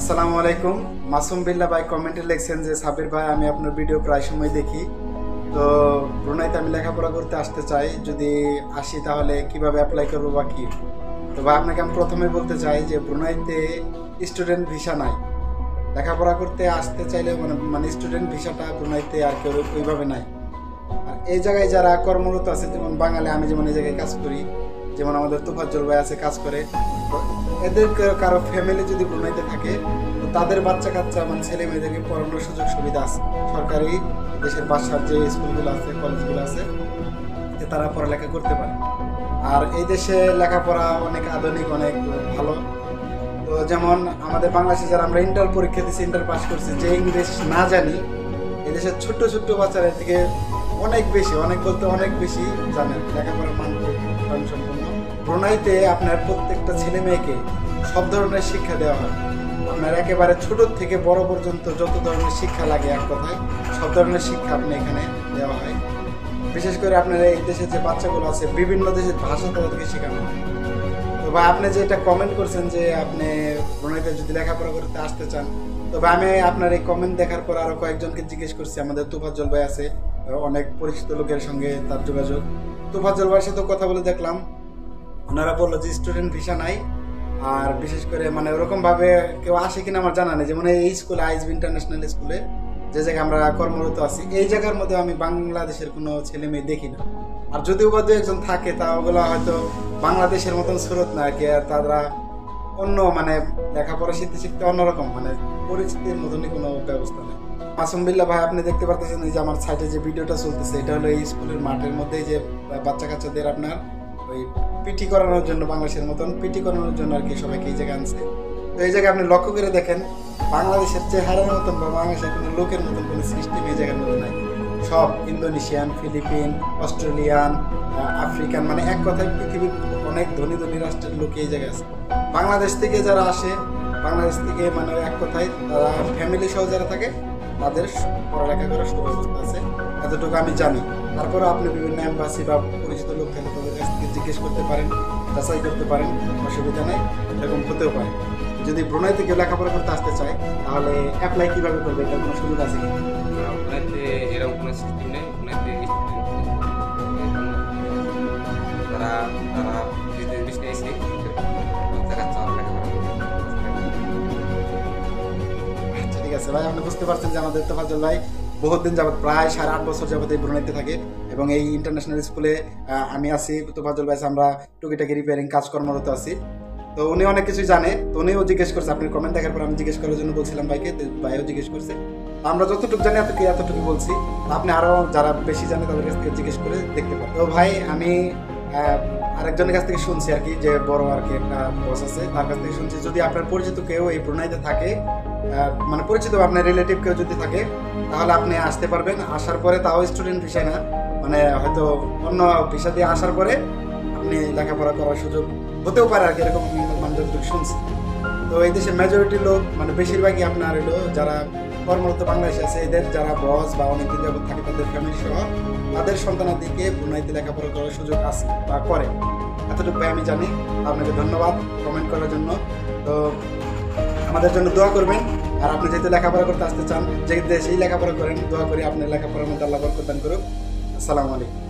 আসসালামু আলাইকুম। মাসুম বিল্লাহ ভাই কমেন্টে লিখছেন যে সাবির ভাই আমি আপনার ভিডিও প্রায় সময় দেখি, তো ব্রুনাইতে আমি লেখাপড়া করতে আসতে চাই, যদি আসি তাহলে কিভাবে অ্যাপ্লাই করবো বা কি। তো ভাই আপনাকে আমি প্রথমে বলতে চাই যে ব্রুনাইতে স্টুডেন্ট ভিসা নাই। লেখাপড়া করতে আসতে চাইলে মানে স্টুডেন্ট ভিসাটা ব্রুনাইতে আর কেউ ওইভাবে নাই। আর এই জায়গায় যারা কর্মরত আছে, যেমন বাঙালি, আমি যেমন এই জায়গায় কাজ করি, যেমন আমাদের তোফাজ্জল ভাই আছে কাজ করে, তো এদের কারো ফ্যামিলি যদি ব্রুনাইতে থাকে, তো তাদের বাচ্চা কাচ্চা মানে ছেলে মেয়েদেরকে পড়ানোর সুযোগ সুবিধা আছে সরকারি দেশের বাসার যে স্কুলগুলো আছে, কলেজগুলো আছে, যে তারা পড়ালেখা করতে পারে। আর এই দেশে লেখাপড়া অনেক আধুনিক, অনেক ভালো। তো যেমন আমাদের বাংলাদেশে যারা আমরা ইন্টার পরীক্ষা দিচ্ছি, ইন্টার পাস করছি, যে ইংলিশ না জানি, এদেশের ছোট্ট ছোট্ট বাচ্চারা থেকে অনেক বেশি, অনেক বলতে অনেক বেশি জানেন, লেখাপড়ার মান সম্পূর্ণ। ব্রুনাইতে আপনার প্রত্যেকটা ছেলে মেয়েকে সব ধরনের শিক্ষা দেওয়া হয়। আপনার একেবারে ছোট থেকে বড় পর্যন্ত যত ধরনের শিক্ষা লাগে, এক কথায় সব ধরনের শিক্ষা আপনি এখানে দেওয়া হয়। বিশেষ করে আপনার এই দেশের যে বাচ্চাগুলো আছে, বিভিন্ন দেশের ভাষা তাদেরকে শেখানো হয়। তো ভাই আপনি যে এটা কমেন্ট করছেন যে আপনি ব্রুনাইতে যদি লেখাপড়া করতে আসতে চান, তবে আমি আপনার এই কমেন্ট দেখার পর আরো কয়েকজনকে জিজ্ঞেস করছি। আমাদের তোফাজ্জল ভাই আছে, অনেক পরিচিত লোকের সঙ্গে তার যোগাযোগ। তোফাজ্জল ভাইয়ের সাথে কথা বলে দেখলাম, ওনারা বললো যে স্টুডেন্ট ভিসা নাই। আর বিশেষ করে মানে ওরকমভাবে কেউ আসে কিনা আমার জানা নেই। যেমন এই স্কুলে, আইএসবি ইন্টারন্যাশনাল স্কুলে যে জায়গায় আমরা কর্মরত আছি, এই জায়গার মধ্যে আমি বাংলাদেশের কোনো ছেলে মেয়ে দেখি না। আর যদিও বা দু একজন থাকে, তা ওগুলো হয়তো বাংলাদেশের মতন স্রোত না আর কি, আর তারা অন্য মানে লেখাপড়া শিখতে শিখতে অন্যরকম, মানে পরিচিতির মতনই কোনো ব্যবস্থা নেই। মাসুম বিল্লাহ ভাই আপনি দেখতে পারতেছেন যে আমার সাইডে যে ভিডিওটা চলতেছে, এটা হলো এই স্কুলের মাঠের মধ্যে যে বাচ্চা কাচ্চাদের আপনার ওই পিটি করানোর জন্য, বাংলাদেশের মতন পিটি করানোর জন্য আর কি সবাইকে এই জায়গায় আনছে। তো এই জায়গায় আপনি লক্ষ্য করে দেখেন, বাংলাদেশের চেহারার মতন বা বাংলাদেশের কোনো লোকের মতন কোনো সিস্টেম এই জায়গার মধ্যে নাই। সব ইন্দোনেশিয়ান, ফিলিপিন, অস্ট্রেলিয়ান, আফ্রিকান, মানে এক কথায় পৃথিবীর অনেক ধনী ধনী রাষ্ট্রের লোক এই জায়গায় আছে। বাংলাদেশ থেকে যারা আসে, বাংলাদেশ থেকে মানে এক কথায় তারা ফ্যামিলি সহ যারা থাকে, তাদের পড়ালেখা করার সুব্যবস্থা আছে, এতটুকু আমি জানি। তারপরে আপনি বিভিন্ন এম্বাসি বা পরিচিত লোক থাকলে তাদের কাছ থেকে জিজ্ঞেস করতে পারেন, যাচাই করতে পারেন, অসুবিধা নেই, এরকম হতেও পারে। যদি ব্রুনাই থেকে লেখাপড়া করতে আসতে চায়, তাহলে অ্যাপ্লাই কীভাবে করবে, এটার কোনো সুযোগ আছে কি? ব্রুনাইতে এরকম কোনো সিস্টেম নেই। ব্রুনাইতে তারা তারা বিজনেস এসে ঠিক আছে ভাই, আপনি বুঝতে পারছেন যে আমাদের তোফাজ্জল ভাই বহুত দিন যাবত, প্রায় 8.5 বছর যাবত এই ব্রুনাইতে থাকে, এবং এই ইন্টারন্যাশনাল স্কুলে আমি আছি, তোফাজ্জল ভাই আমরা টুকিটাকি রিপেয়ারিং কাজ কর্মরত আছি। তো উনি অনেক কিছুই জানে, তো উনিও জিজ্ঞেস করছে, আপনি কমেন্ট দেখার পর আমি জিজ্ঞেস করার জন্য বলছিলাম ভাইকে, তো ভাইও জিজ্ঞেস করছে। আমরা যতটুকু জানি এতটুকু বলছি, আপনি আরও যারা বেশি জানে তাদের কাছ থেকে জিজ্ঞেস করে দেখতে পারেন। তো ভাই আমি আরেকজনের কাছ থেকে শুনছি আর কি, যে বড় আর কি একটা বস আছে, তার কাছ থেকে শুনছি যদি আপনার পরিচিত কেউ এই ব্রুনাইতে থাকে, মানে পরিচিত আপনার রিলেটিভ কেউ যদি থাকে, তাহলে আপনি আসতে পারবেন। আসার পরে তাও স্টুডেন্ট ভিসা না, মানে হয়তো অন্য ভিসা দিয়ে আসার পরে আপনি লেখাপড়া করার সুযোগ হতেও পারে আর কি, এরকম মানে যতটুকু শুনছি। তো এই দেশে মেজরিটি লোক, মানে বেশিরভাগই আপনার হলো যারা কর্মরত বাংলাদেশে আছে, এদের যারা বস বা অনেকদিন যাবত থাকে, তাদের ফ্যামিলি সহ তাদের সন্তানাদিকে ব্রুনাইতে লেখাপড়া করার সুযোগ আছে বা করে, এতটুকু ভাই আমি জানি। আপনাকে ধন্যবাদ কমেন্ট করার জন্য। তো আমাদের জন্য দোয়া করবেন। আর আপনি যেহেতু লেখাপড়া করতে আসতে চান, যে দেশেই লেখাপড়া করেন, দোয়া করি আপনার লেখাপড়ার মধ্যে আল্লাহ বরকত দান করুক। আসসালামু আলাইকুম।